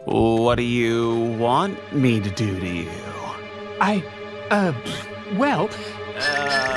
What do you want me to do to you? Well,